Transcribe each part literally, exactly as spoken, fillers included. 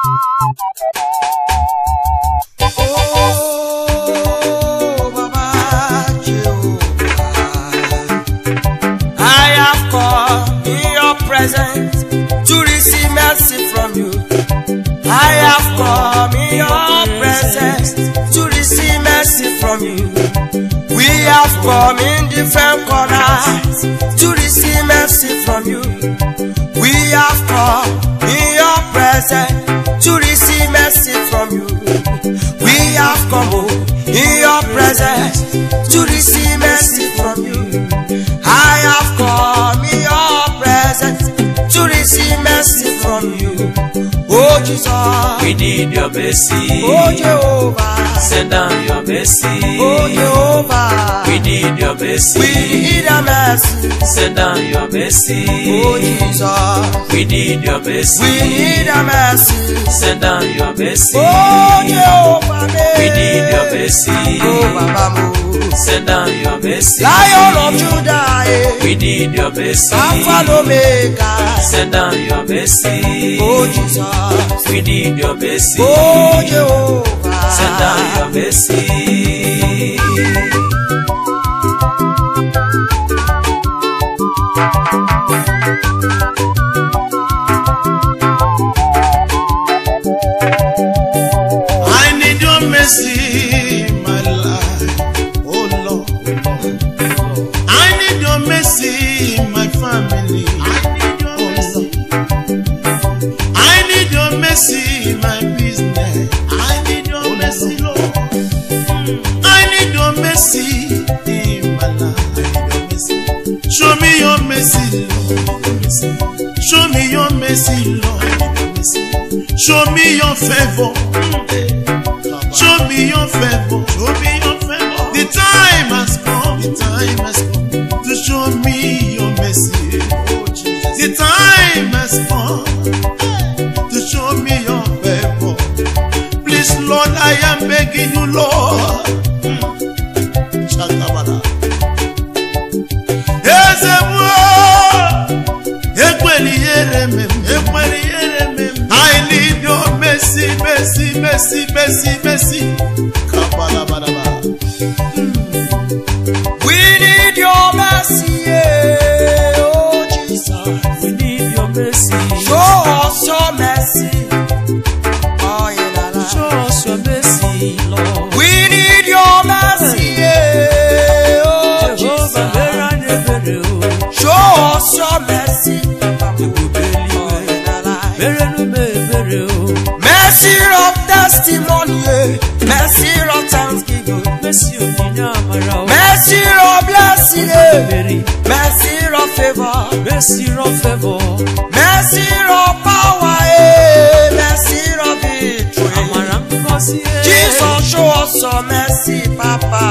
Oh, Baba Jehovah, I have come in your presence to receive mercy from you. I have come in your presence to receive mercy from you. We have come in different corners to receive mercy from you. We have come in your presence to receive mercy from you. We have come in your presence to receive mercy from you. I have come in your presence to receive mercy from you. Oh Jesus, we need your mercy. Oh Jehovah, send down your mercy. Oh Jehovah, we need your mercy. We need a mercy. Send down your mercy. Oh Jesus, we need your mercy. We need a mercy. Send down your mercy. Oh Jehovah, we need your mercy. Oh Baba, send down your mercy. Lion of Judah, we need your mercy. Alpha and Omega, send down your mercy. Oh Jesus, we need your mercy. Oh Jehovah, send down your mercy. I need your mercy in my life, oh Lord. I need your mercy in my family. I need your mercy in my business. I need your mercy, Lord. I need your mercy in my life. Show me your mercy, Lord. Show me your mercy, Lord. Show me your favor. Show me your favor. Show me your favor. The time has come. The time has come to show me your mercy. The time has come to show me your favor. Please, Lord, I am begging you, Lord. Chakabara. I need your mercy, mercy, mercy, mercy, mercy. We need your mercy, yeah. Oh Jesus, we need your mercy. Show us your mercy. Oh yeah, show us your mercy, Lord. We need your mercy, yeah. Oh Jehovah, Jesus, show us your mercy. Mercy of testimony, mercy of thanksgiving, mercy of mercy of blessing, mercy of favor, mercy of favor, mercy of power, mercy of victory. Jesus, show us your mercy, Papa.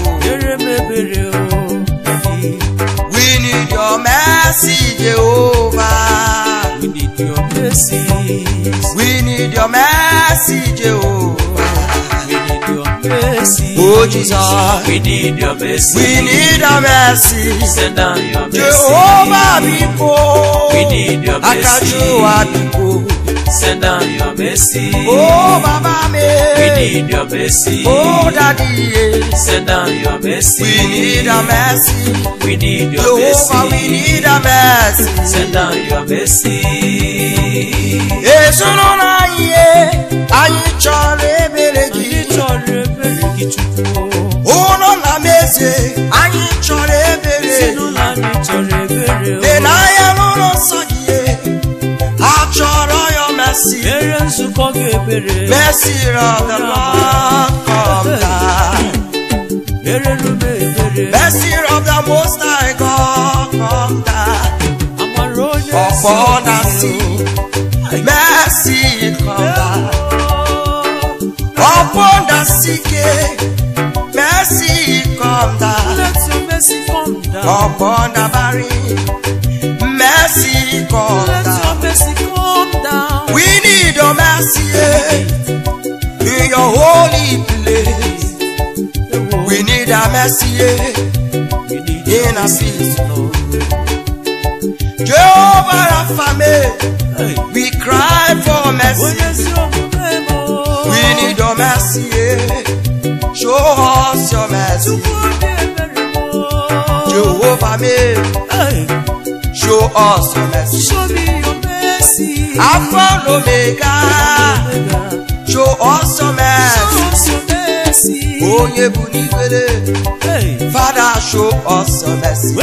We need your mercy, Jehovah. We need your mercy. We need your mercy, Jehovah. We need your mercy. Oh Jesus, we need your mercy. We need your mercy. Send down your mercy. Jehovah, people. We need your mercy. Akajua people. Send down your mercy. Oh Baba me. We need your mercy. Oh Daddy. Send down your mercy. We need a mercy. We need your Jehovah, mercy. we need a mercy. Send down your mercy. Esuno na ye, anyị chọrọ ebere gị. Anyị chọrọ ebere gị Chukwu. Ụlọ na meze, anyị chọrọ ebere. Ezinụlọ anyị chọrọ ebere. Dị n'anya n'ụlọ nsọ gị, ha chọrọ your mercy. Mere nzukọ gị ebere. Mercy of the Lord come down. Mere nube ebere. Mercy of the Most High God come down. Amara onye Upon the sea, mercy come down. Upon the sick, mercy come down. Let your mercy come down. Upon the barren, mercy come Let down. your mercy come down. We need your mercy in your holy place. We need a mercy We need in our peace, Lord. Jehovah Rapha, we cry cry for mercy. We need your mercy. Show us your mercy. Jehovah me. Show us your mercy. Show me your mercy. Alpha and Omega. Show us your mercy. Oh, ye bunibele. Father, show us your mercy.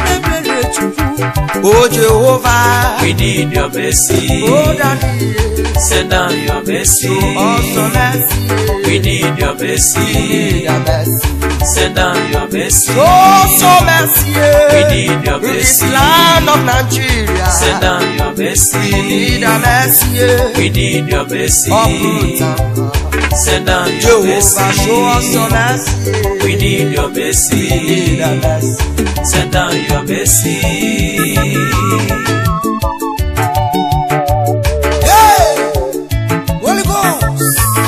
Oh, Jehovah, we need your mercy. Oh, Daddy, send down your mercy. Show us your mercy. We need your mercy. We need your mercy. Send down your mercy. Oh, so mercy. We need your mercy. In this land of Nigeria. Send down your mercy. We need your mercy. We need your mercy. Send down your Jehovah, mercy. show us your mercy. We need your mercy. We need your mercy. Send down your mercy. Hey, Holy Ghost.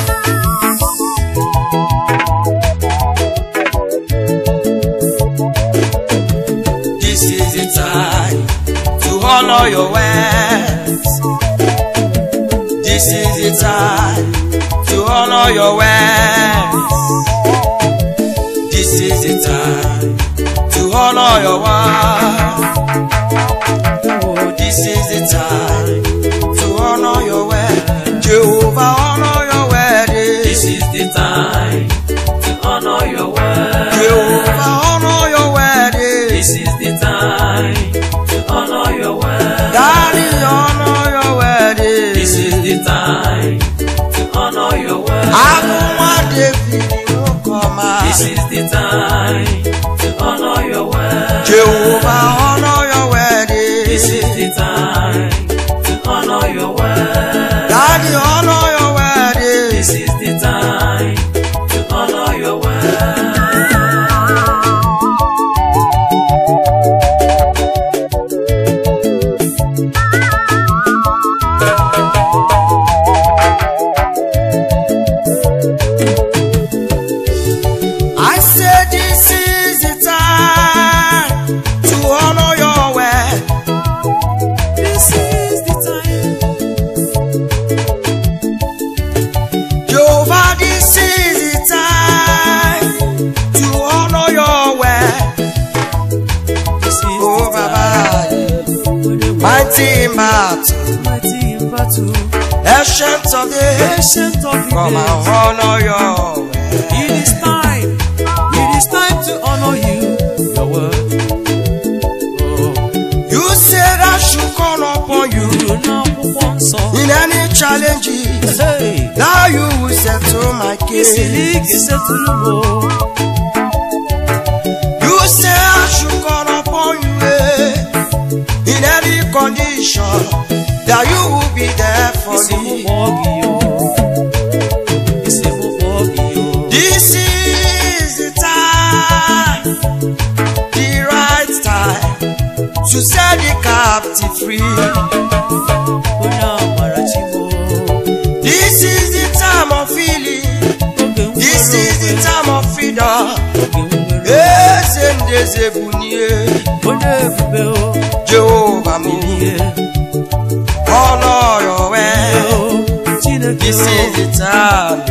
This is the time to honor your words. This is the time to honor your words. This is the time to honor your word. Oh, this is the time to honor your word. Jehovah, honor your word. This is the time to honor your word. Jehovah, honor your word. This is the time to honor your word. Daddy, honor your word. This is the time to honor your word. I don't want David, no come. This is the time to honor your word. Jehovah, honor your word. This is the time to honor your word. Daddy, honor your word. This is the time to honor your word. I said this is the time to honor your word. This is the time. Jehovah, this is the time to honor your word. This is Oh, the Baba, time. When the mighty in battle, mighty in battle, ancient of days, patient of the come and days. honor your word. It is time. It is time to honor you, your word. Oh, You said I should call upon you you know one song. in any challenges. Hey, Now you will settle my case. Isili Kisetumo. You say I should call upon you eh, in any condition, that you will be there for Isimu me. Bogio. Isimu Bogio. This is the time, the right time to set the captive free. Onya Marachimo. This is the time of healing. This is the time of freedom. Yes, and there's a bunye. Jehovah me, honor your way. This is the time.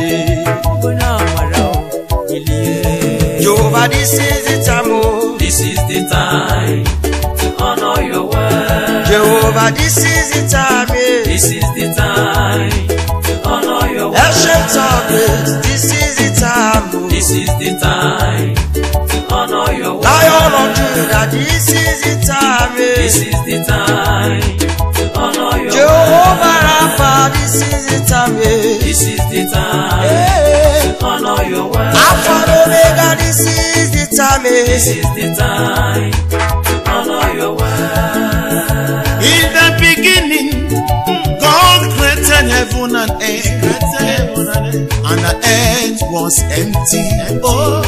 Jehovah, this is the time. Oh. This is the time to honor your word. Jehovah, this is the time. eh. This is the time to honor your word. Ancient of days, this is the time. Oh. This is the time to honor your word. Lion of Judah, this is the time. eh. This is the time to honor your Jehovah word. Rapha, this is the time. eh. This is the time Eh. to honor your word. Alpha and Omega, this is the time. eh. This is the time to honor your word. In the beginning, God created heaven and earth, and the earth was empty. Oh,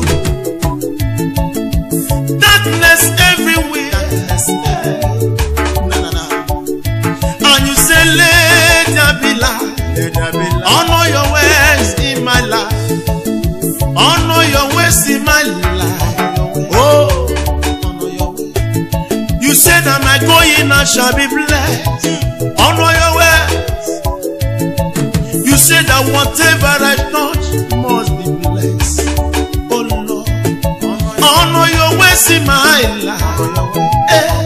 darkness everywhere. And you say, let there be light. Honor your ways in my life. Honor your ways in my life. Oh, honor your ways. You said that my going out shall be blessed. Honor your way. life. Hey.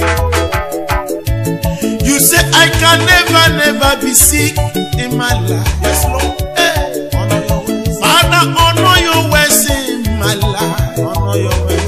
You say I can never, never be sick in my life. Yes, Lord. Hey. Honor your ways. Father, honor your ways in my life. Honor your ways.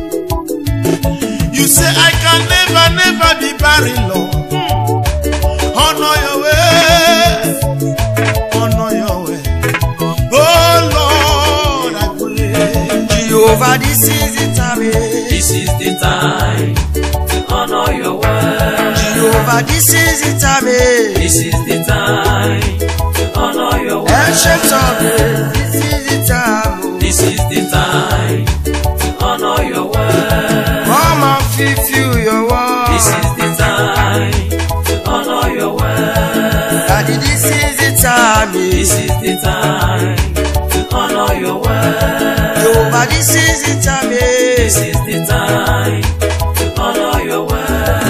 You say I can never, never be barren, Lord. Honor your way. Honor your way. Oh Lord, I pray. Jehovah, this is the time. This is the time to honor your word. Jehovah, this is the time. This is the time to honor your word. Ancient of days, this is the time. This is the time to honor your word. Come and fulfill your word. This is the time to honor your word. Daddy, this is the time. This is the time to honor your word. Jehovah, this is the time. This is the time to honor your word.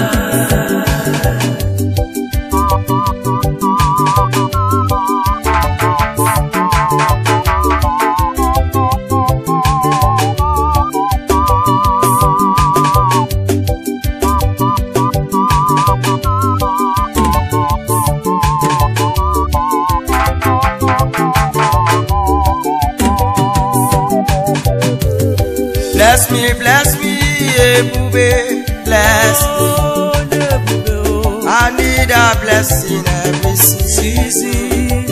Bless me, bless me, Ebube, bless me. I need a blessing every season.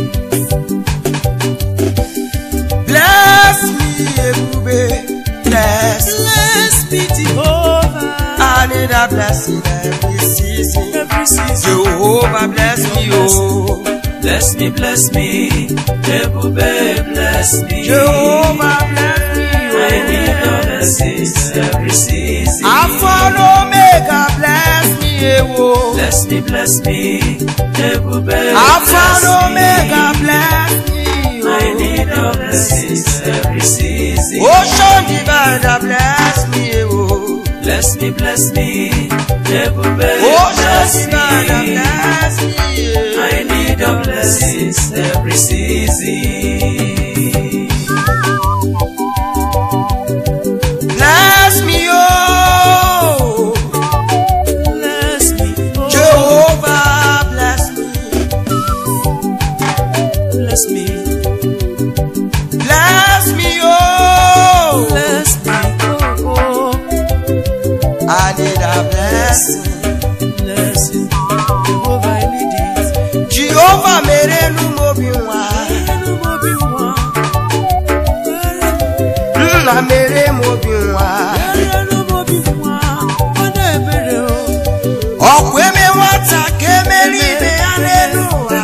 Bless me, Ebube, bless me. Bless me, Jehovah. I need a blessing every season. Every season. Jehovah, bless me, oh. Bless me, bless me, Ebube, bless me. Jehovah, bless me, I need your blessings every season. Alpha and Omega, bless me, oh. Bless me, bless me, Ebube, Alpha and bless Omega, me. bless me, oh. I need your blessings every season. Ocean divider, bless me, oh. Bless me, bless me, Ebube, Ocean bless divider, me. bless me, I need your blessings every season. bless me, oh. Bless me, oh. Jehovah, bless me, Bless me, bless me, oh. bless me, oh, oh. I need a blessing. Blessing, Jehovah, I need it. Jehovah, merenu mobiwa. Nna mere mobiwa. Ọkwa eme nwata ka emeri ibe ya n'elu ụwa.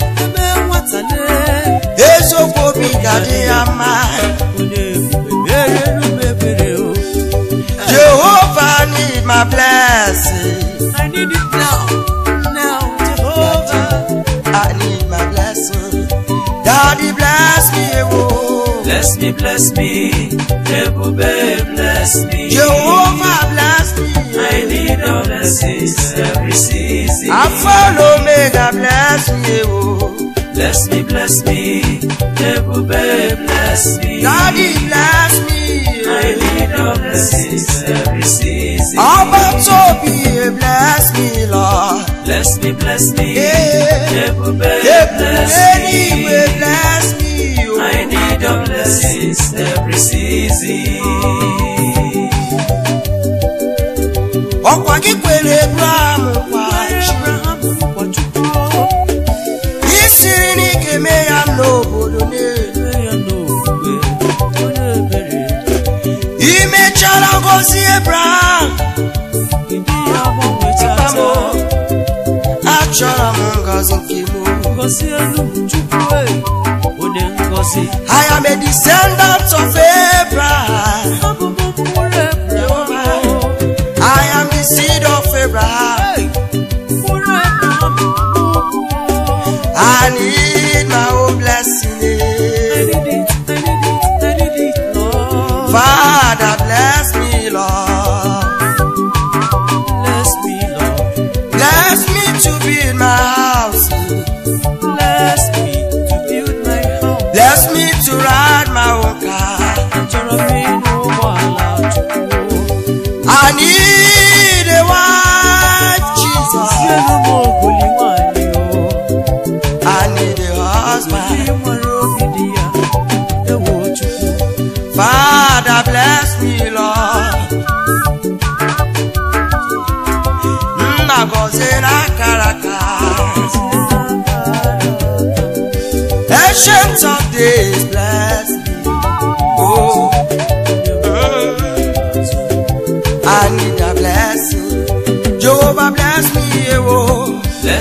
Eziokwu obi ga-adị ya mma. Jehovah, need my blessing. I need it now, now, Jehovah. I need my blessing. Daddy, bless me, oh. Bless me, bless me, Ebube, bless me. Jehovah, bless me. I need your blessings every season. Alpha and Omega, bless me, oh. Bless me, bless me, Ebube, bless me. Daddy, bless me. I need your blessings every season. Abba Tobi, bless me, Lord. Bless me, bless me, Yeah. Ebube, bless Anyway, me. bless me, oh. I need your blessings every season. Ọkwa gị kwere Abraham nkwa. Isiri na ị ga-eme ya n'obodo niile. Imechara ngozi Abraham. Achọrọ m ngozi nke m. I am a descendant of Abraham. I am the seed of Abraham. I need my own blessing. Father, bless me, Lord. Bless me to build my house. Bless me to ride my own car. I need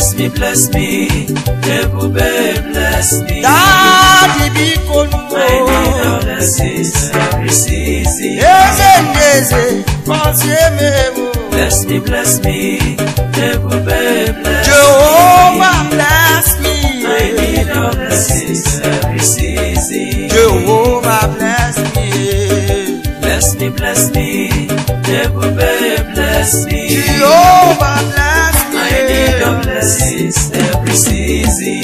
Bless me, bless me, Ebube, bless me. Daddy biko I need your blessings every season. Eze ndeze gọzie m ewo. Bless me, bless me, Ebube, bless Jehovah me. bless me. I need your blessings every season. Jehovah bless me. Bless me, bless me, Ebube, bless me. Jehovah bless me. I need your blessings every season.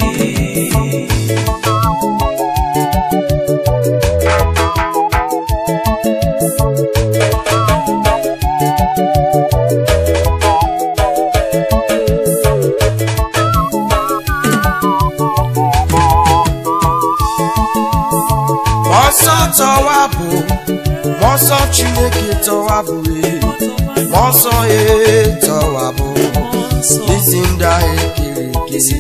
Mọsọ tọwapụ, mọsọ Chineke tọwapụ, mọsọ e tọwapụ, isi ndị ahụ ekere eke.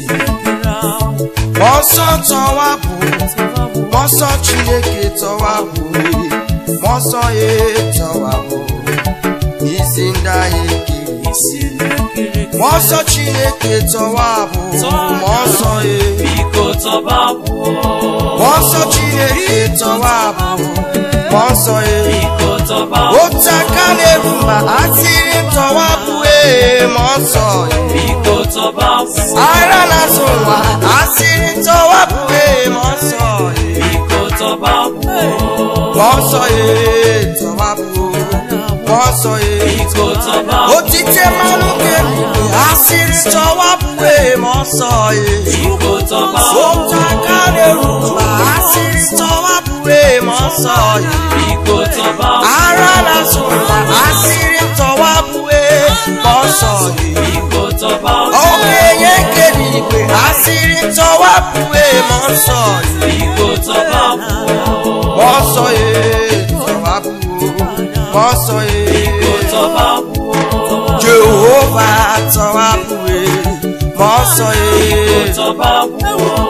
Mọsọ tọwapụ, mọsọ Chineke tọwapụ, mọsọ e tọwapụ, isi ndị ahụ ekere eke. Mọsọ Chineke tọwapụ, mọsọ e. Biko tọwapụ. Mọsọ Chineke tọwapụ, mọsọ e. Biko tọwapụ. Otaka na-erumba asịrị tọwapụ e, mọsọ e. Biko tọwapụ. Ara na-azụ nwa asịrị tọwapụ e, mọsọ e. Biko tọwapụ. Mọsọ e tọwapụ, mọsọ e. Biko tọwapụ. Otite mmanụ ga-erube asịrị tọwapụ e, mọsọ e. Biko tọwapụ. Otaka na-erumba asịrị tọwapụ e, mọsọ e. Biko tọwapụ. Ara na-azụ nwa asịrị tọwapụ e, mọsọ e. Biko tọwapụ. Okenye nke n'igwe asịrị tọwapụ e, mọsọ e. Biko tọwapụ. Mọsọ e tọwapụ, mọsọ e. Biko tọwapụ. Jehova tọwapụ e, mọsọ e. Biko tọwapụ.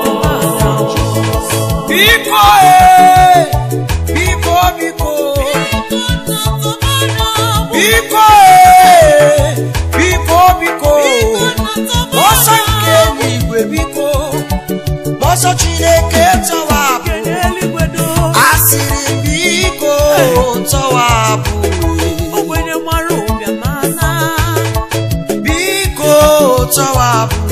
Biko e, biko biko, biko e, biko biko, mọsọ nke n'igwe biko, mọsọ Chineke tọwapụ, asịrị biko tọwapụ e. Biko tọwapụ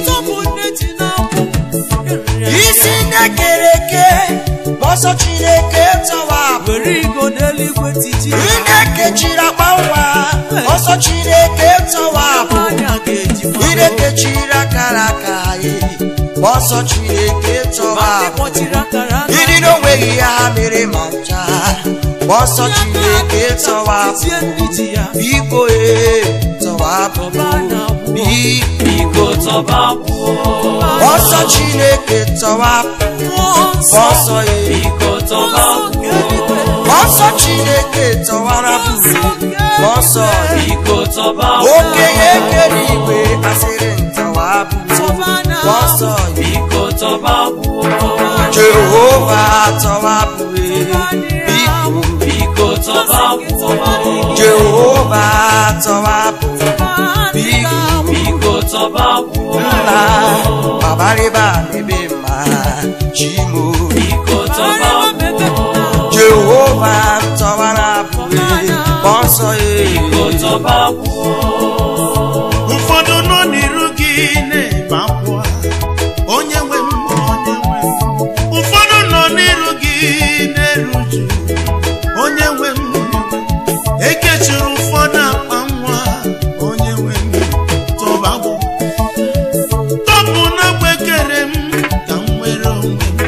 e. Isi ndị kere eke, mọsọ Chineke tọwapụ. Ndị kechiri akpa nwa, mọsọ Chineke tọwapụ. Ndị kechiri akara aka ya, mọsọ Chineke tọwapụ. Ndị n'onweghị ya ha mere ma ncha, mọsọ Chineke tọwapụ. Biko e tọwapụ, Biko tọwapụ. mọsọ Chineke tọwapụ, mọsọ e. Biko tọwapụ. Mọsọ Chineke tọwapụ, mọsọ e. Biko tọwapụ. Okenye kere igwe asịrị ntọwapụ, mọsọ e. Biko tọwapụ. Jehova tọwapụ e. Biko, Biko tọwapụ. Jehova tọwapụ, biko. Biko tọwapụ. Nna babariba n'ebe mma Chimo. Biko tọwapụ. Jehova tọwapụ e, mọsọ e. Biko tọwapụ. ụfọdụ nọ n'iru gị na-ebe akwa, onye nwe m, onye nwe m. Ụfọdụ nọ n'iru gị na-eru uju, onye nwe m, ekechiri ụfọdụ akpa nwa, onye nwe m. Tọwapụ, tọpụ na gbekere m ka m nwere onwe m.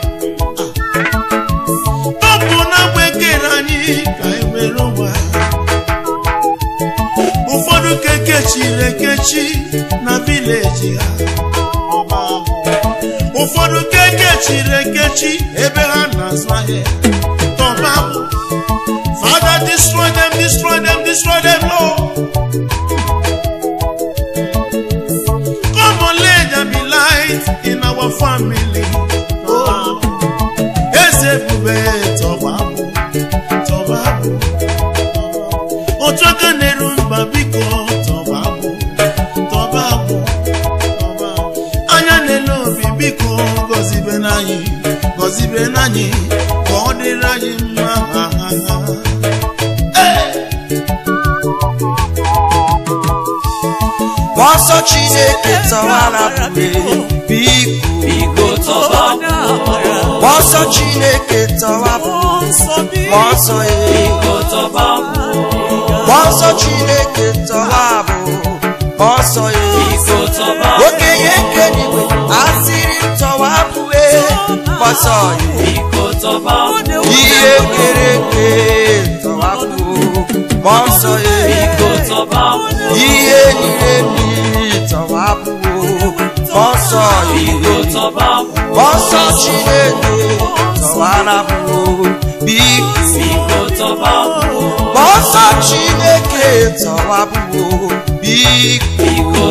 Tọpụ na gbekere anyị ka anyị nwere onwe. Ụfọdụ ka ekechiri ekechi na vileji ha, ụfọdụ ka ekechiri ekechi ebe ha na-azụ ahịa. Tọwapụ, Father, destroy them, destroy them, destroy them, Lord. Come on, let there be light in our family. Oh, Eze Ebube tọwapụ, tọwapụ. Otu aka na-eru mba biko tọwapụ, tọwapụ. anyị gọzibe n'anyị ka ọ dịrị anyị mma. Mọsọ Chineke tọwara biko Mọsọ Chineke tọwapụ Mọsọ Mọsọ Chineke tọwapụ Mọsọ okenye nke n'igwe asịrị tọwapụ Mọsọ ihe kere eke tọwapụ Mọsọ ihe niile tọwapụ Mọsọ Mọsọ Chineke tọwarapụ biko Mọsọ Chineke tọwapụ biko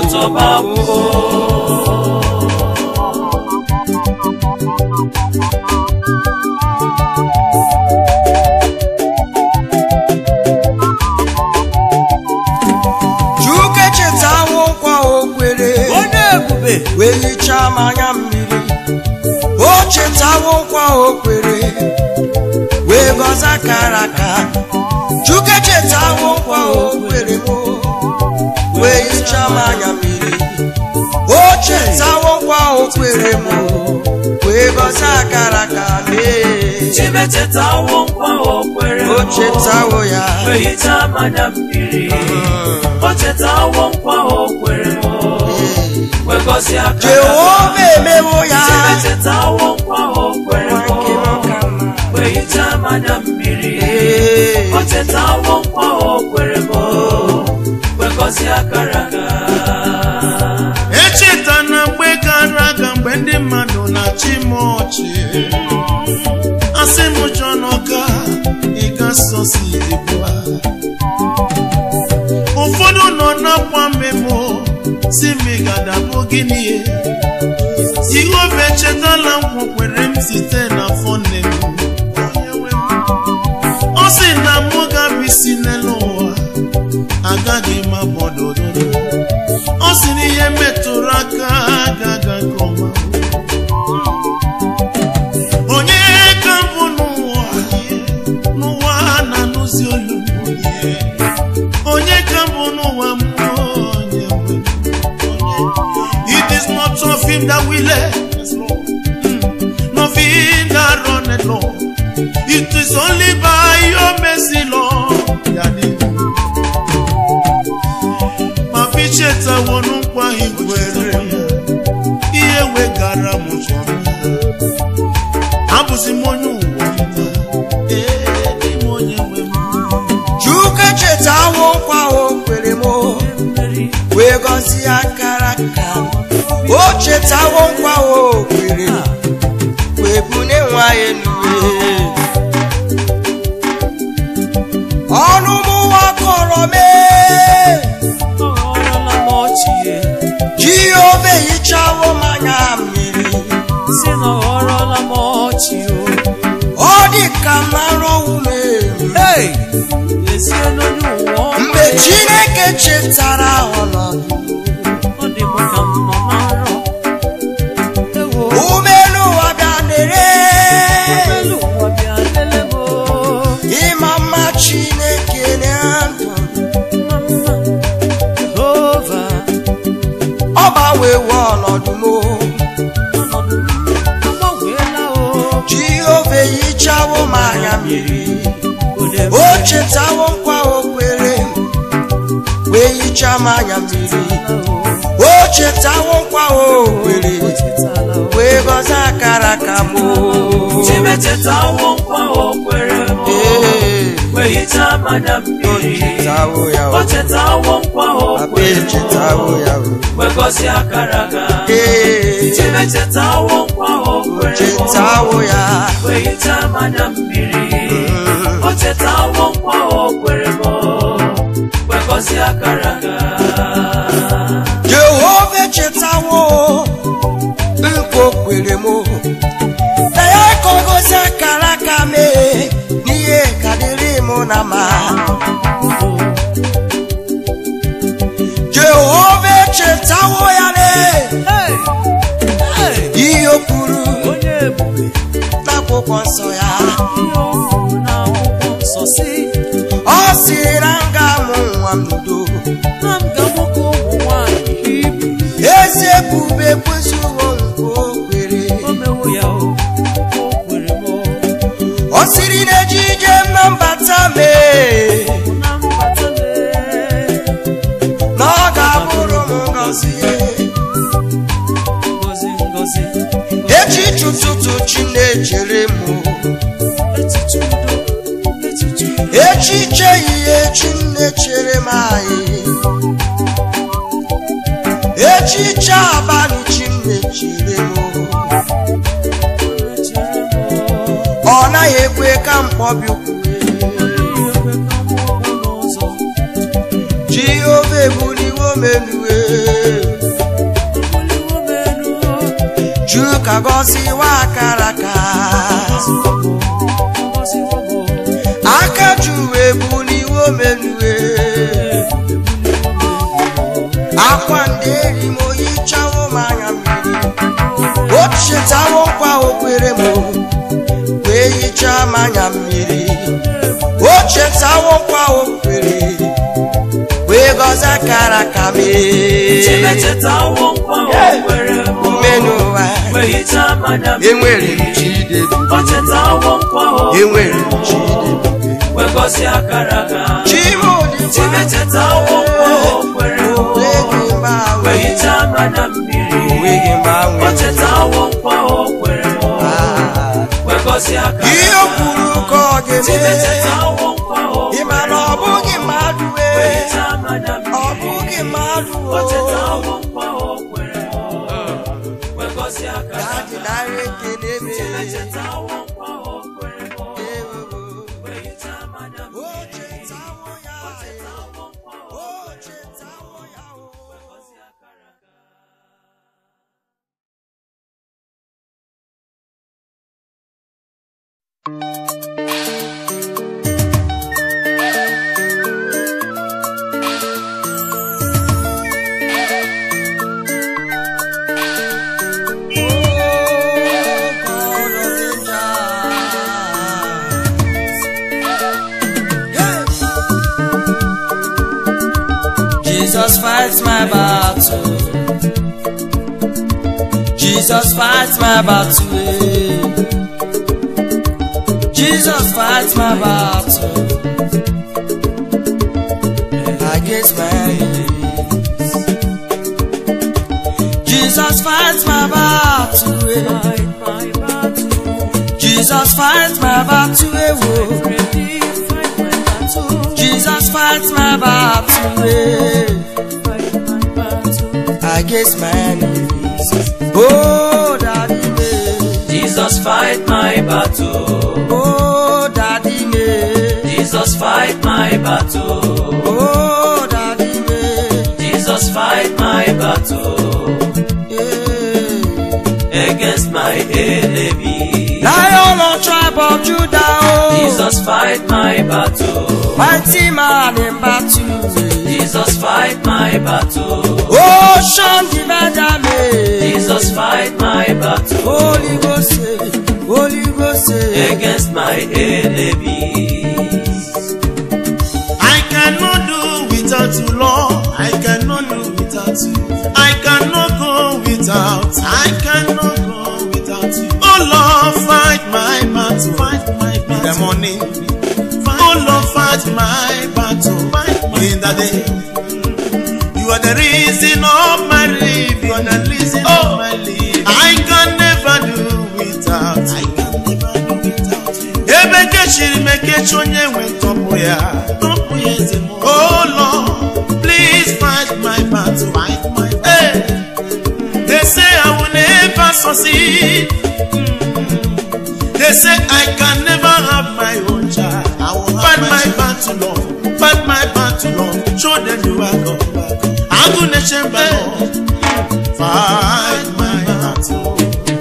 wee hichaa m anya mmiri o chetawo nkwa o kwere wee gọzie akara aka Chukwu chetawo nkwa o kwere m wee hichaa m anya mmiri o chetawo nkwa o kwere m wee gọzie akara aka Chime chetawo nkwa o kwere m o chetawo ya wee hichaa m anya mmiri o chetawo nkwa o kwere m Jehova emewo ya chetawo nkwa o kwere m wee hichaa m anya mmiri o chetawo nkwa o kwere m wee gọzie akara aka. Echeta na mgbe gara aga mgbe ndị mmadụ na-achị m ọchị asị m Jọnọka ị ga-asọsi dịkwa ụfọdụ nọ n'akwa mmemo si m ga-adabụ gịnị Jehova echetala nkwa kwere m site n'afọ nne m ọ sị na mụ ga-abịsi n'elu ụwa agaghị m abọdodo ọ sị na ihe metụrụ aka agaga nke ọma onye ka mbụ n'ụwa n'ụwa na-anụzi olu onye ka mbụ n'ụwa m of him that willeth, no of him that runneth, Lord. It is only by your mercy, Lord. Ma picheta wonu kwa hikwere iye wegara muchwa abuzi monyu eh ni monye we Chukwu chetawo nkwa o kwere m wee gọzie akara aka o chetawo nkwa o kwere wee bunye nwa ya elu ọnụ m wakọrọ mee Jehova hichawo m anya mmiri ọ dị ka m na-arọwu m mgbe Chineke chetara ọnọdụ umelu ụwa bịa lere ịma mma Chineke na ndụ ọ gbanwewo ọnọdụ m Jehova hichawo m anya mmiri o chetawo nkwa o kwere wee hichaa m anya mmiri o chetawo nkwa o kwere wee gọzie akara aka m Chime chetawo nkwa o kwere wee hichaa m anya mmiri o chetawo nkwa o kwere wee gọzie akara aka Chime chetawo nkwa o kwere wee hichaa m anya mmiri o chetawo nkwa o kwere wee gọzie akara aka Jehova chetawo nkwa o kwere m na ya ka ọ gọzie akara aka m n'ihe ka dịrị m na mma Jehova chetawo ya le ihe o kwuru n'akwụkwọ nsọ ya. Ihe o kwuru n'akwụkwọ nsọ si, Ọ sị na m ga-amụ nwa m n'udo. na m ga-amụkọ ụmụ nwanyị Hibru. Ezi ebube ekwezuwo nke o kwere. O mewo ya o, o kwere m o. Ọ sịrị na ejije m na mbata mee, Na mbata mee, na ọ ga-abụrụ m ngọzi. ngozi ngozi, Echiche ụtụtụ chi na-echere m, echiche udo, echiche udo. echiche ihe chi na-echere m anyị. Echiche abalị chi na-echere m, ọ naghị ekwe ka m kpọbi ukwu. Jehova ebuliwo m elu, jụ ka gọziwa akara aka. Aka jụrụ ebuliwo m elu, akwa ndị eri m oyichawo m anya mmiri. O chetawo nkwa o kwere m, wee hichaa m anya mmiri. O chetawo nkwa o kwere, wee gọzie akara aka m. Chimechetawo nkwa o kwere m, Mmenu ụwa wee hichaa m anya mmiri. enwere m Chidebube, O chetawo nkwa o enwere m Chidebube. wee gọzie akara aka. Chimodi Chimechetawo nkwa o kwere m, onweghị mgbanwe, wee hichaa m anya mmiri. onweghị mgbanwe. O chetawo nkwa o kwere m, Ah, wee gọzie akara aka. ihe o kwuru ka ọ ga-eme. Chimechetawo nkwa o Ị ma na ọ bụghị mmadụ wee wee, hichaa m anya ọ mmiri. bụghị mmadụ O o. chetawo nkwa o kwere m, wee gọzie akara aka. Dadị narị ekele m. Chimechetawo nkwa o kwere m, Ewo, wee hichaa m anya o mmiri. chetawo ya, O chetawo nkwa o o kwere m, chetawo ya o. wee gọzie akara aka. Jesus fights my battle. Jesus fights my battle. Jesus fights my battle. Against my enemies. Jesus fights my battle. Fight my battle. Jesus fights my battle. Ready, fight my battle. Jesus fights my battle. Fight my battle. Against my enemies. Oh, Daddy me. Jesus fight my battle. Oh, Daddy me. Jesus fight my battle. Oh, Daddy me. Jesus fight my battle Yeah. against my enemy. Lion of tribe of Judah. Oh. Jesus fight my battle. Mighty man in battle. Jesus fight my battle. Ocean divider me. Jesus fight my battle Holy Ghost, say, Holy Ghost, say. against my enemies. I cannot do without you, Lord. I cannot do without you. I cannot go without. I cannot go without you. Oh Lord, fight my battle. Fight my battle. In the morning. Oh Lord, fight my battle. Fight my in the day. You are the reason of my life. You are the reason oh, of my life. I can never do without. I can never do without you. Ebeke shiri meke chonye wentopo ya. Oh Lord, please fight my battle. Fight my battle. Hey. They say I will never succeed. They say I can never have my own child. I will fight my battle, Lord. Fight my battle, Lord. Show them you are God. I'm gonna change my Lord. Fight my battle.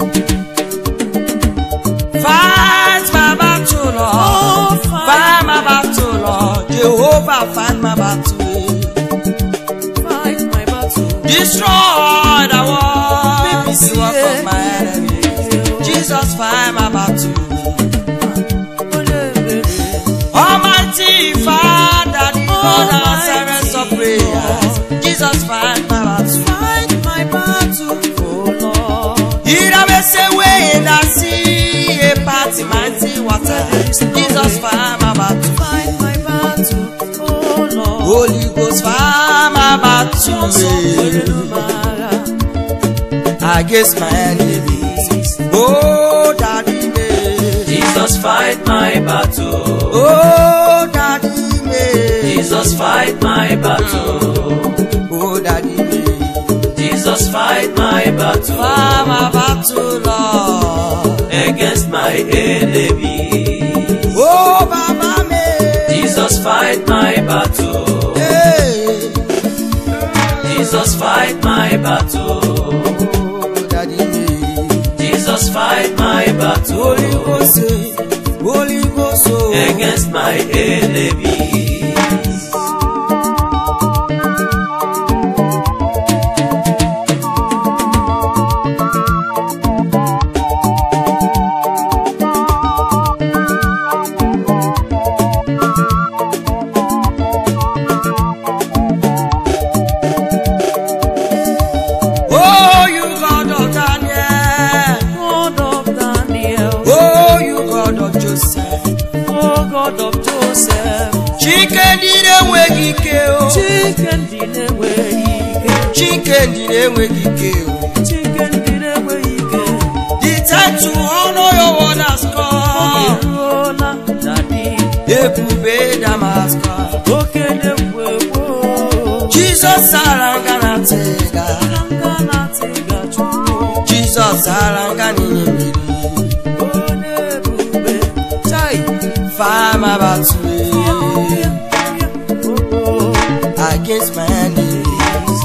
Fight my battle, Lord. Oh, fight fight my battle, Lord. Jehovah, fight my battle. Fight my battle. Destroy the world. Baby, The work of my enemy. Jesus, fight my battle. God answers our prayers. Jesus fight my battle. Fight my battle, oh Lord. He that makes a way in the sea, a party mighty water. Jesus fight my battle. Fight my battle, oh Lord. Holy Ghost fight my battle. Against my enemies. Oh, Daddy me. Jesus fight my battle. Oh, Daddy me. Jesus fight my battle. Oh, Daddy me. Jesus fight my battle. Fight my battle, Lord. Against my enemies. Oh, Baba me. Jesus fight my battle. Hey. Jesus fight my battle. Jesus fight my battle. Holy Ghost, Holy Ghost, against my enemies. God of Joseph. Chicken didn't wake kill. Chicken didn't wake kill. Chicken didn't wake kill. Chicken didn't wake kill. The time to honor your wonders come. Daddy. Ekube Damascus. Okay, the way. Jesus Sarangana Tega. Sarangana Tega. Jesus Sarangani. Fight my battle against my enemies.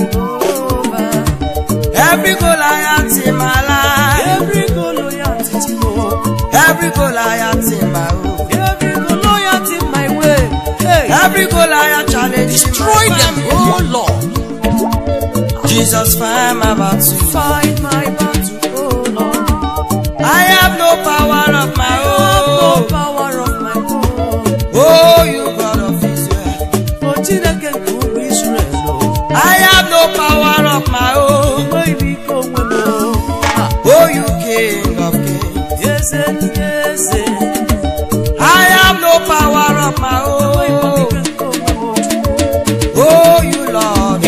Every Goliath in my life, every Goliath in my every Goliath in my way, every Goliath in my way, hey. Every Goliath challenge, destroy them, oh Lord. Jesus fight my battle, fight my battle, oh Lord. I have no power of my own. No power of my own. Oh, you God of Israel. Oh, Chineke of Israel. I have no power of my own. Oh, you King of Kings. Yes, yes. I have no power of my own. Oh, you Lord.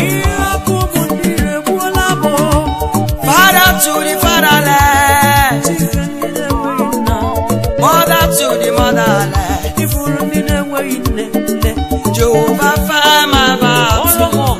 Father to the fatherless. Mother to the motherless. Jehovah fight my battle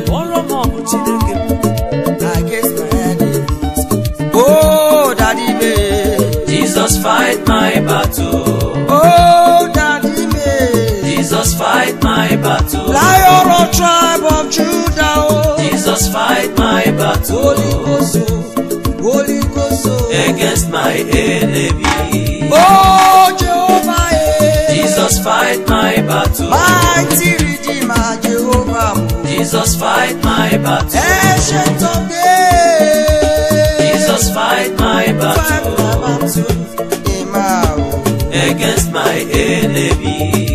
against my enemies. Oh, Daddy me. Jesus fight my battle. Oh, Daddy me. Jesus fight my battle. Lion of tribe of Judah. Oh. Jesus fight my battle. Holy Ghost, Holy Ghost, against my enemies. Oh, Jehovah, Jesus fight my battle. Mighty Redeemer, Jehovah. Jesus fight my battle. Ancient of days. Jesus fight my battle. Against my enemies.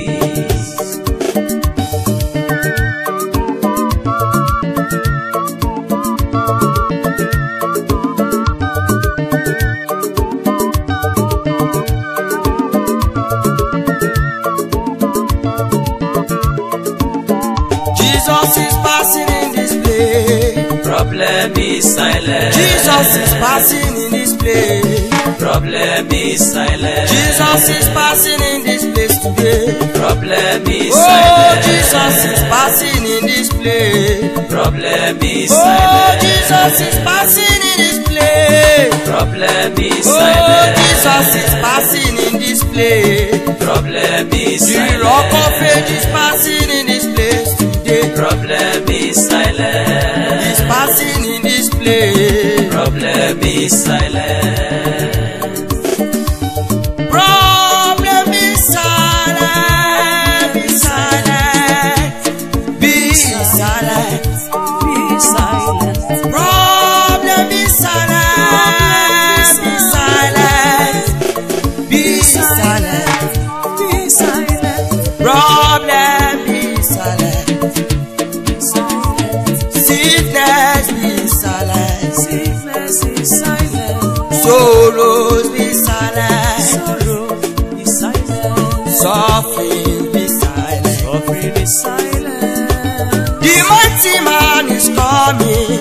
Jesus is passing in this place. Problem is silent. Jesus is passing in this place. Problem is silent. Jesus is passing in this place today. Problem is oh, silent. Oh, Jesus is passing in this place. Problem is oh, silent. Oh, Jesus is passing in this place. Problem is oh, silent. Oh, Jesus is passing in this place. Problem is the silent. The rock of age is passing in this place today. Problem is silent. He's passing in this place. Problem is silent. Problem is silent. Be silent. Be silent. Be silent. Problem is silent. Be silent. Be silent. Be silent. Problem be silent. be silent. Sorrows be silent. Sorrow be silent. Suffering be silent. Suffering be silent. The mighty man is coming.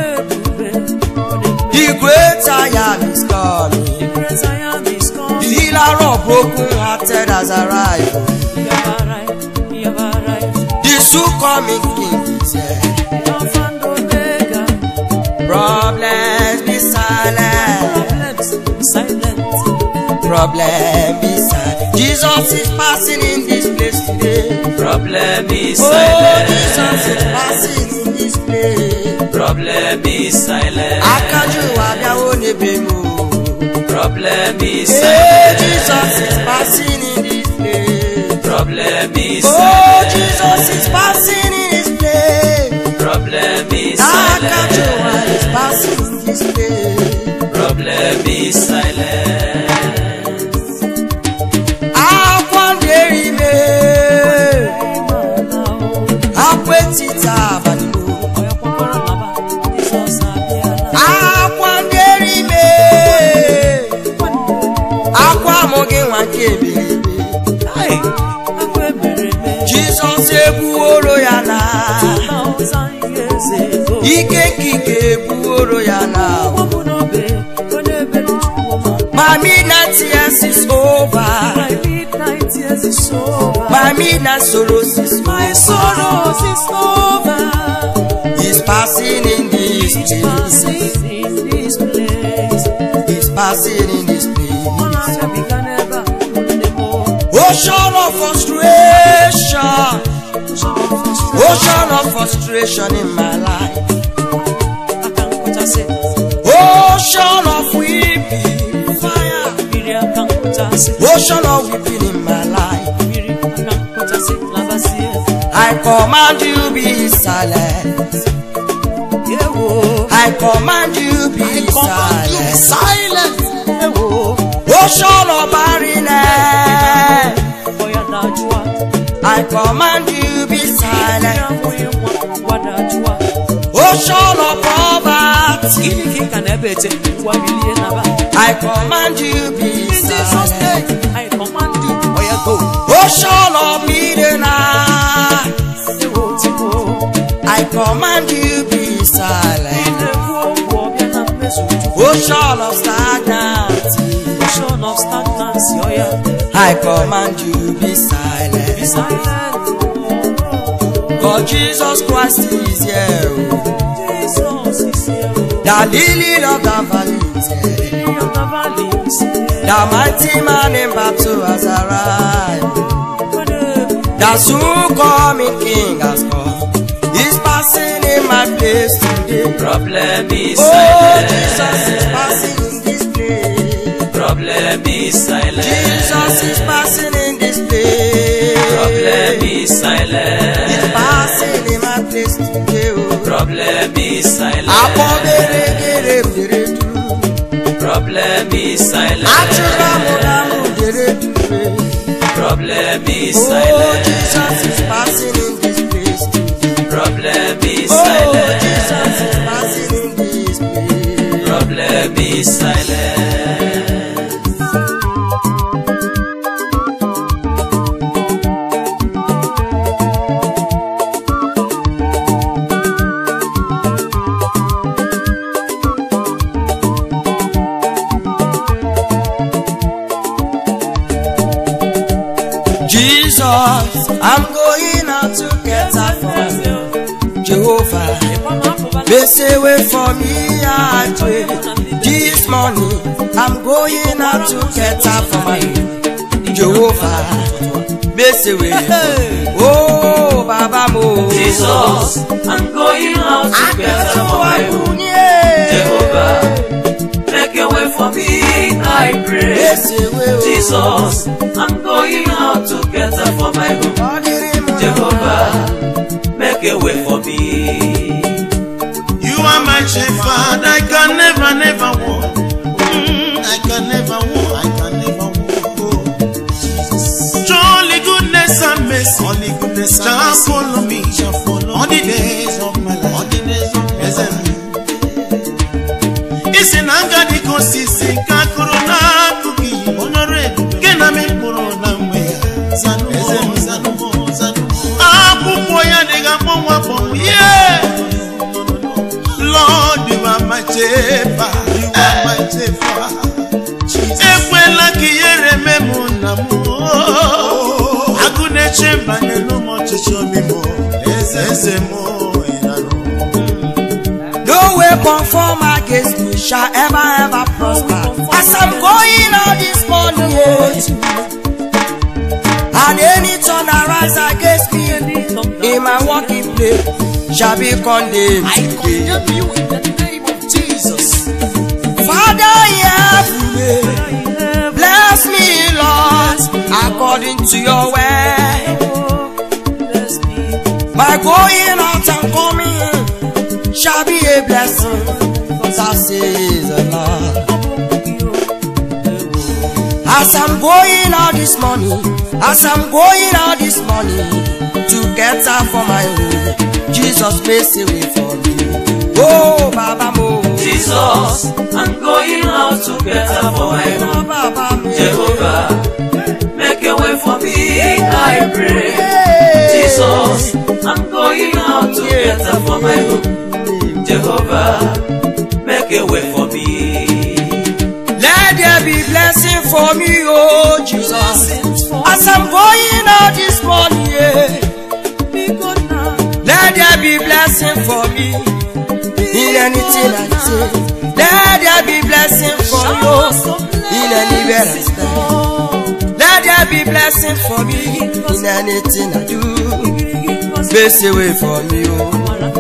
The great I am is coming. The great I am is coming. The healer of broken hearted has arrived. You have arrived. You have arrived. The soon coming King is here. Alpha and Omega. Problems be silent. Problems be silent. Problem be silent. Jesus is passing in this place today. Problem is Oh, silent. Jesus is passing in this place. Problem is silent. Akaju wabia onebemu. Problem is Hey, silent. Jesus is passing in this place. Problem is Oh, silent. Jesus is passing in this place. Problem is Akaju silent. is passing in this place. Problem is silent. Akwanderi me. Akwetita abanimu. Akwanderi me. Akwamoge wanke ebelebe. Jesus ebuoro ya na. Ike kike ebuoro ya na. My midnight years is over. My midnight years is over. My midnight sorrows is My sorrows is over. He's passing in this It's place. passing in this place. He's passing in this place. All I have begun ever anymore. Ocean of frustration. Ocean of frustration in my life. I can't put a say. Ocean of weeping fire. Miri I can't put a say. Ocean of weeping in my life. Miri I can't put a say. Lavasie. I command you be silent. Yeah, whoa. I command you be silent. Silent. Yeah, whoa. Ocean of barrenness. Boy, I doubt you are. I command you be silent. Yeah, boy, you want. What doubt you are. Ocean of poverty. Give me king and ebete. One million of I command you be Jesus' silent. name. I command you. Oh, yeah, go. Ocean of midnight. Yeah, whoa, tipo. I command you be silent. In the world, war, yeah, I'm messing with you. Ocean of stagnancy. Ocean of stagnancy, oh yeah. I command you be Be silent. silent. For Jesus Christ is here. Jesus is here. The lily of the valley is here. Lily of the valley is here. The mighty man in battle has arrived. The soon coming King has come. He's passing in my place today. Problem is Oh, silent. Jesus is passing in this place. Problem is silent. Jesus is passing in this place. Problem is silent. He's passing in my place today. Oh. Problem is silent. Apoberegeregeredu. Problem is silent. Achuramudamugeredu. Problem is Oh, silent. Jesus is passing in this place today. Problem is Oh, silent. Jesus is passing in this place. Problem is silent. Jesus, I'm going out to get her from you. Jehovah, make a way for me, I pray. This morning, I'm going out to get her from you. Jehovah, make a way. Oh, Baba Mo. Jesus, I'm going out to get her for you. Jehovah, make a way for me, I pray. Jesus, I'm going out to get her for my home. Jehovah, make a way for me. You are my shepherd, I can never, never walk. Mm, I can never walk, I can never walk. Jesus. Surely goodness and mercy, only goodness shall follow me, shall follow all the days of my life. All the days of my life. It's in nanga di kosisi kakuru na kuki onore kena me puro na mwe zanu zanu zanu apupo ya de gambo wapo yeah Lord you are my shepherd you are my shepherd ekwela kiyere memu na mu akune chemba nenu mo chichomi mo eze mo no weapon formed against me shall ever ever prosper as I'm going out this morning yeah. And any tongue that rise against me in my working place shall be condemned. I condemn you in the name of Jesus. Father in heaven, bless me, Lord, according to your word. My going out and coming in shall be a blessing, that says the Lord. As I'm going out this morning, as I'm going out this morning to get up for my home, Jesus makes a way for me. Oh, Baba Mo. Jesus, I'm going out to get up for my home. Jehovah, make a way for me, I pray. Jesus, I'm going out to get up for my home. Jehovah, make a way for me. Let there be blessing for me, oh Jesus. As I'm going out this morning, yeah. Let there be blessing for me in anything I say. Let there be blessing for you in anywhere I stand. Let there be blessing for me in anything I do. Place a way for me, oh.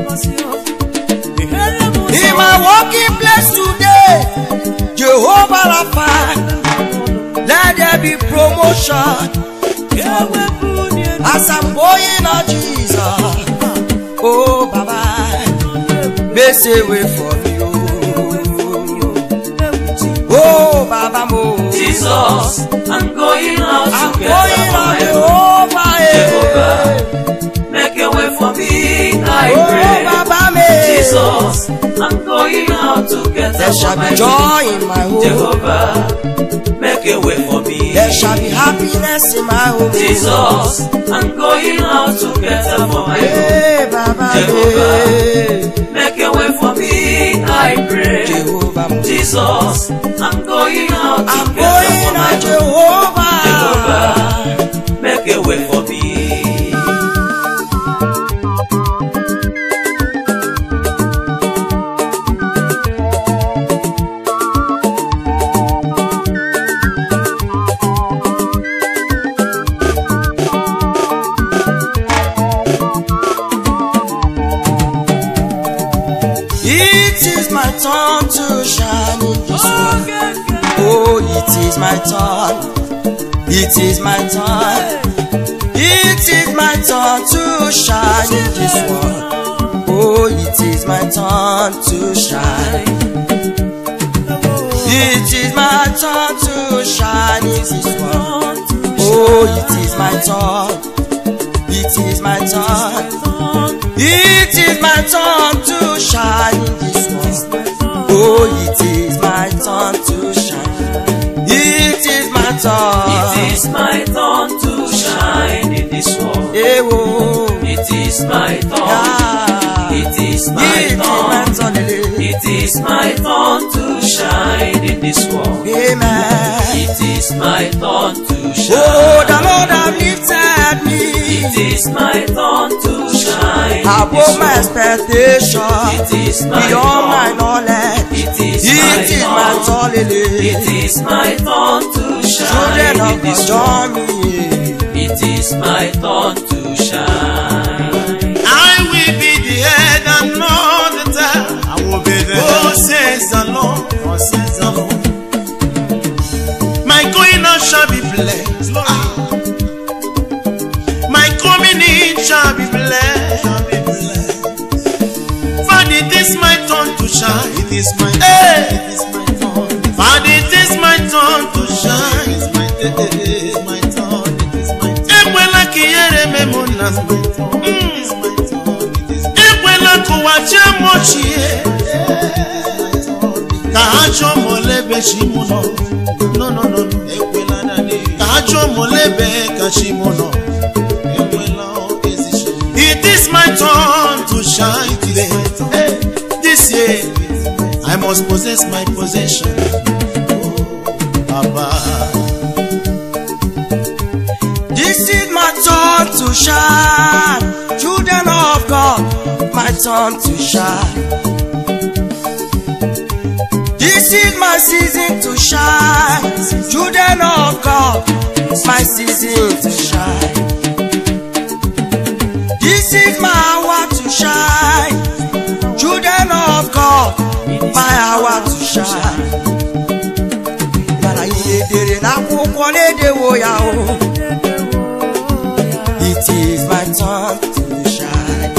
In my working place today, Jehovah Rapha, let there be promotion. As I'm going out, Jesus, oh Baba, make a way for me, oh, oh Baba Mo. Jesus, I'm going out I'm to get going up out, for my Jehovah, Jehovah, make a way for me, I oh pray. Baba me. Jesus, I'm going out to get There up shall for be my joy in my home. Jehovah, make a way for me. There shall be happiness in my home. Jesus, I'm going out to get up for my Hey, Baba, Jehovah, hey. make a way for me, I pray. Jehovah, Jesus, I'm going out to I'm get up going for my out, Jehovah. Jehovah, make a way for me. It is my turn to shine in this world. Oh, it is my turn. It is my turn. It is my turn to shine in this world. Oh, it is my turn to shine. It is my turn to shine in this world. Oh, it is my turn. It is my turn. It is my turn to shine in this world. Oh, it is my turn to shine. It is my turn. It is my turn to shine in this world. Eh, oh. It is my turn. Yeah. It is my It is my turn. turn. It is my turn to shine in this world. Amen. It is my turn to Oh, shine. the Lord has lifted me. It is my turn to shine in Above this my world. expectation. It is my Beyond my turn. knowledge. It is It is my my turn. turn. It is my turn to Children shine in of this God, world. join me. It is my turn to shine. I will be the head and not the tail. I will be the oh, says the Lord. Oh, says the Lord. My going out shall be blessed. Ah. My coming in shall be blessed. Shall be blessed. For it is my turn to shine. It is my turn. Hey. It is my turn. For it is my turn to shine. It is my turn. It is my turn. It is my turn. Ekwela kiyere memona. It is my turn. It is my turn. Ekwela kuwache mochie. Ka Ajo molebe shimono. No no no no. Ekwela dade. Ajo molebe kashimono. Ekwela opposition. It is my turn to shine today. Hey, this year I must possess my possession. Oh, Baba. This is my turn to shine. Children of God, my turn to shine. This is my season to shine. Children of God, my season to shine. This is my hour to shine. Children of God, my hour to shine. It is my turn to shine.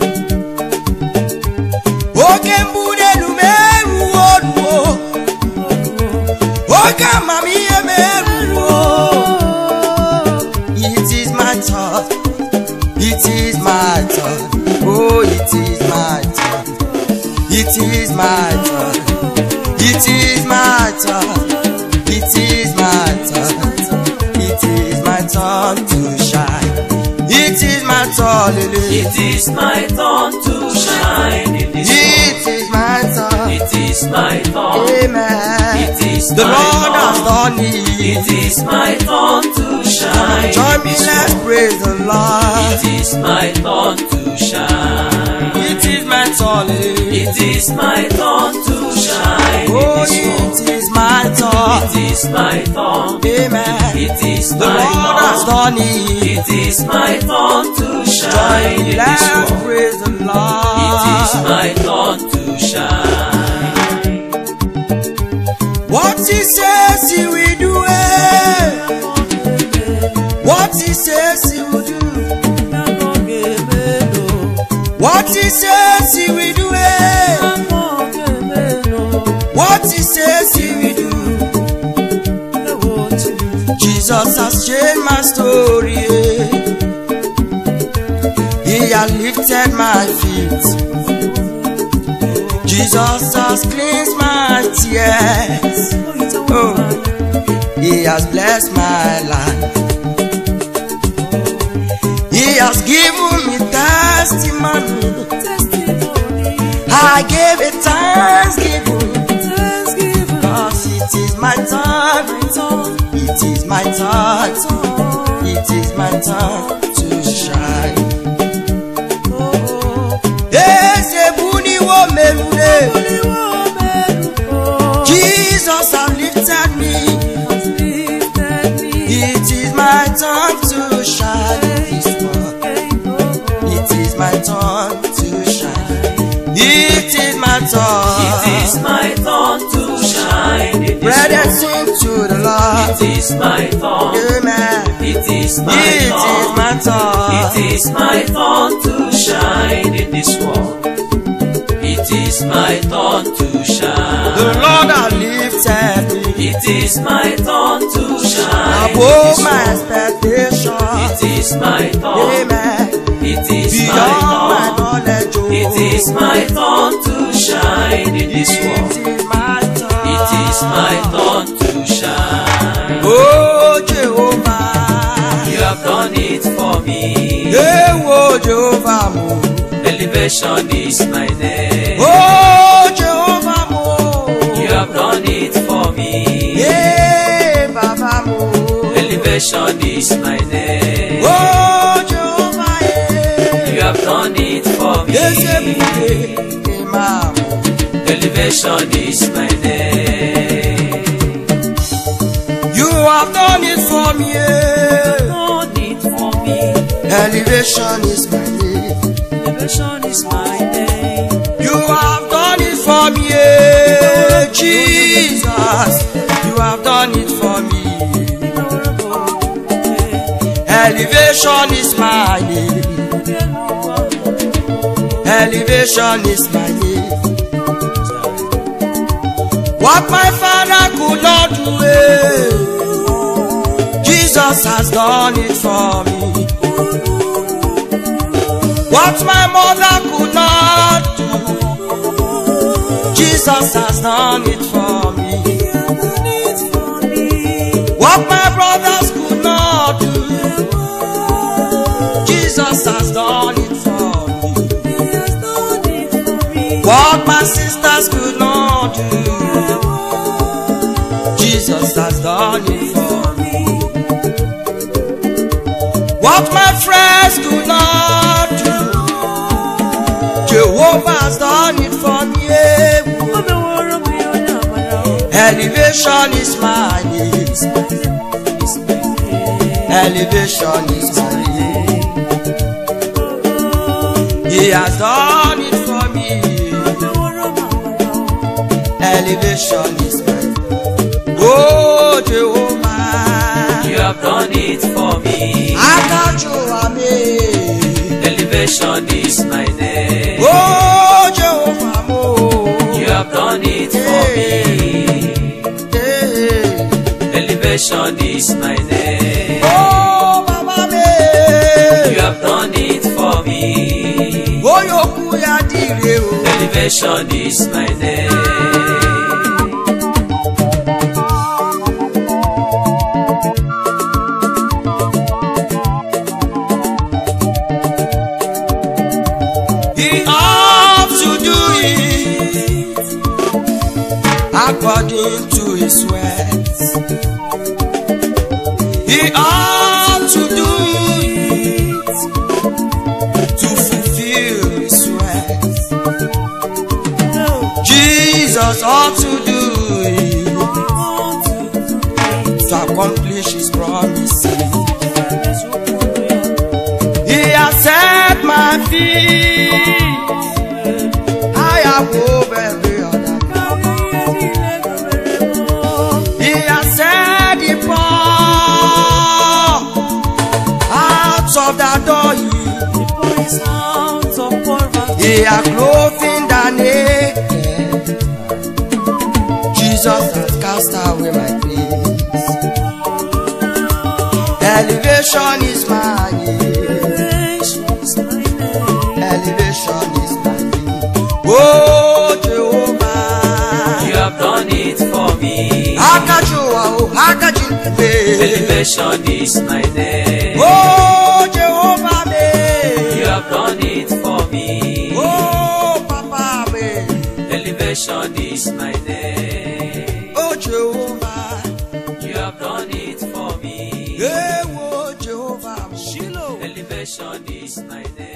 Okay, Buddha, you may rule. Okay, Mammy, you may rule. It is my turn. It is my turn. Oh, it is my turn. It is my turn. It is my turn. It is my turn. It is my turn to shine. It is my turn. It is my turn to shine in this It world. is my turn. It is my turn. Amen. It is The my Lord has turn. done it. It is my turn to shine. Join in me, this let's world. praise the Lord. It is my turn to shine. It is my turn. It is my turn to shine in Oh, this world. it is my turn. It is my turn. Amen. It is The my Lord has turn. done it. It is my turn to shine Join me, in this let's world. praise the It is Lord. my turn to shine. What He says He will do it. What He says He will do. What He says He will do it. What He says He will do. Jesus has changed my story. He has lifted my feet. Jesus has cleansed my tears. Oh, He has blessed my life. He has given me testimony. I gave it thanksgiving. Cause it is my turn. It is my turn. It is my turn to shine. Jesus has lifted me. It is my turn to shine in this world. It is my turn to shine. It is my turn. It is my turn to shine in this Brethren, world. sing to the Lord. It is my turn. Amen. It is my It is turn. my turn. It is my turn to shine in this world. It is my turn to shine. The Lord has lifted me It is my turn to shine in above this my world. expectation. It is my turn. Amen. It is Beyond my my turn. knowledge, oh. It is my turn to shine in this world. It is my turn. It is my turn to shine. Oh Jehovah, You have done it for me. yeah, oh Jehovah, mo. Elevation is my name. Oh Jehovah, mo. You have done it for me. Yeah, Baba, mo. Elevation is my name. Oh Jehovah, yeah. You have done it for me. Yes, every day, Imam. Elevation is my name. You have done it for me. Yeah. Done it for me. Elevation is my name. Elevation is my name. You have done it for me, yeah, Jesus. You have done it for me. Elevation is my name. Elevation is my name. What my father could not do, eh, Jesus has done it for me. What my mother could not do, Jesus Jesus has done it for me. What my brothers could not do, Jesus has done it for me. What my sisters could not do, Jesus has done it for me. What my friends could not do, Jehovah has done it for me. Elevation is my name. Elevation is my name. He has done it for me. Elevation is my name. Oh Jehovah, you have done it for me. Elevation is my name. Oh Jehovah, you have done it for me. Elevation is my name. Oh Baba me, you have done it for me. Oh Yokuya dire o. Elevation is my name. According to his words, he ought to do it to fulfill his words. Jesus ought to do it to accomplish his promises. He has set my feet high above every other. Of that door, he are clothing the naked. Jesus has cast away my fears. Elevation is my name. Elevation is my name. Oh Jehovah, you have done it for me. Elevation is my name. Oh Jehovah, you have done it for me. Oh Papa, elevation is my name. Oh Jehovah, you have done it for me. Hey, oh Jehovah, Shiloh, elevation is my name.